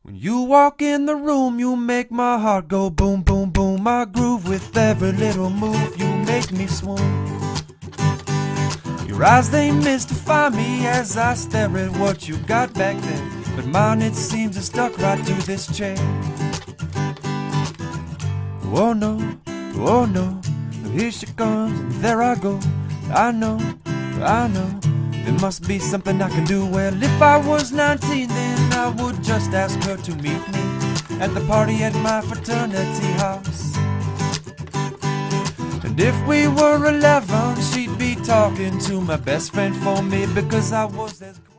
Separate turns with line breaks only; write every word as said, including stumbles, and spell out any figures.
When you walk in the room, you make my heart go boom, boom, boom. I groove with every little move, you make me swoon. Your eyes, they mystify me as I stare at what you got back there, but mine, it seems, is stuck right to this chair. Oh no, oh no, here she comes, and there I go. I know, I know, there must be something I can do. Well, if I was nineteen, then I would just ask her to meet me at the party at my fraternity house. And if we were eleven, she'd be talking to my best friend for me, because I was as